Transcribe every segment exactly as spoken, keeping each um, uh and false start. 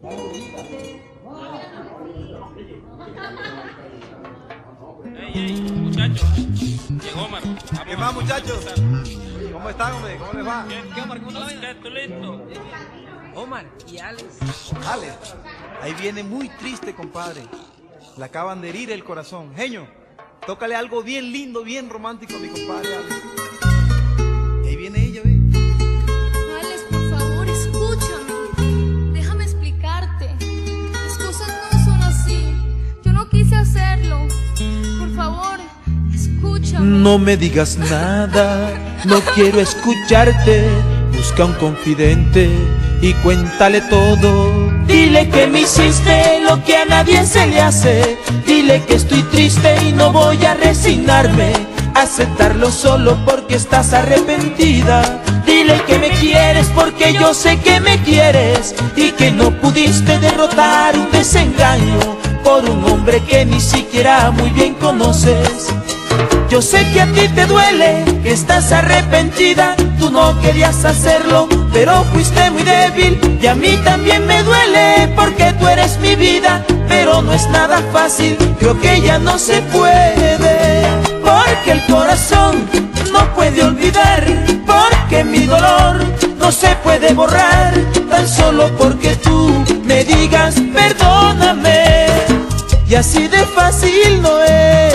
Ey, ey, muchachos, llegó Omar. ¿Qué más, muchachos? ¿Cómo están, hombre? ¿Cómo les va? ¿Qué, Omar? ¿Cómo estás? ¿Tú listo? Omar y Alex. Alex, ahí viene muy triste, compadre. Le acaban de herir el corazón. Genio, tócale algo bien lindo, bien romántico a mi compadre Alex. Ahí viene ella, ve. Alex, por favor, escúchame. Déjame explicarte. Las cosas no son así. Yo no quise hacerlo. Por favor, escúchame. No me digas nada, no quiero escucharte. Busca un confidente y cuéntale todo. Dile que me hiciste lo que a nadie se le hace. Dile que estoy triste y no voy a resignarme a aceptarlo solo porque estás arrepentida. Dile que me quieres porque yo sé que me quieres y que no pudiste derrotar un desengaño por un hombre que ni siquiera muy bien conoces. Yo sé que a ti te duele, que estás arrepentida. Tú no querías hacerlo, pero fuiste muy débil. Y a mí también me duele, porque tú eres mi vida. Pero no es nada fácil, creo que ya no se puede. Porque el corazón no puede olvidar. Porque mi dolor no se puede borrar. Tan solo porque tú me digas perdóname. Y así de fácil no es.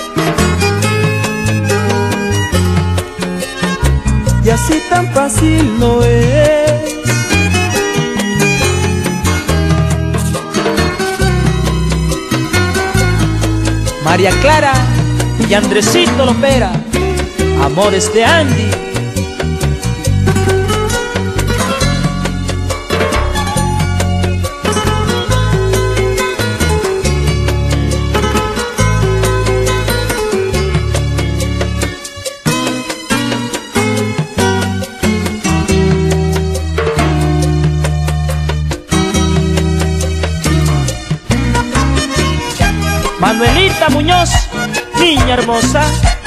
Y así tan fácil no es. María Clara y Andresito Lopera, amores de Andy. Manuelita Muñoz, niña hermosa.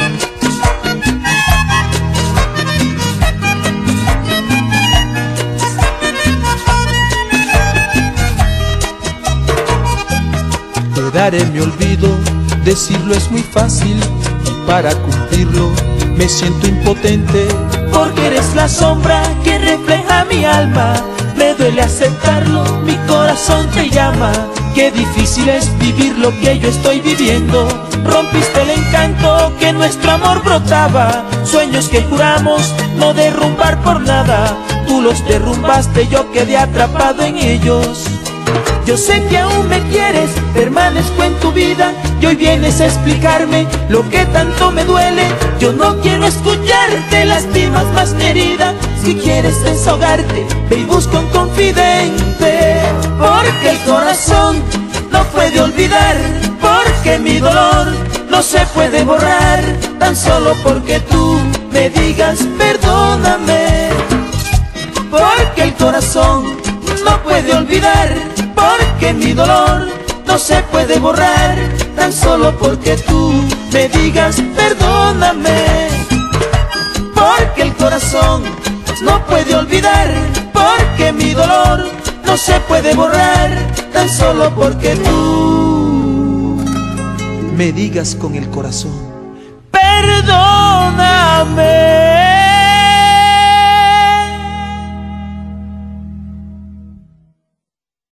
Te daré mi olvido, decirlo es muy fácil y para cumplirlo me siento impotente. Porque eres la sombra que refleja mi alma. Me duele aceptarlo, mi corazón te llama. Qué difícil es vivir lo que yo estoy viviendo. Rompiste el encanto que nuestro amor brotaba. Sueños que juramos no derrumbar por nada. Tú los derrumbaste, yo quedé atrapado en ellos. Yo sé que aún me quieres, permanezco en tu vida. Y hoy vienes a explicarme lo que tanto me duele. Yo no quiero escucharte, lastimas más mi herida. Si quieres desahogarte, ve y busca un confidente. Porque el corazón no puede olvidar. Porque mi dolor no se puede borrar. Tan solo porque tú me digas perdóname. Porque el corazón no puede olvidar. Porque mi dolor no se puede borrar. Tan solo porque tú me digas perdóname. Porque el corazón no puede olvidar. Porque mi dolor no se puede borrar. Tan solo porque tú me digas con el corazón perdóname.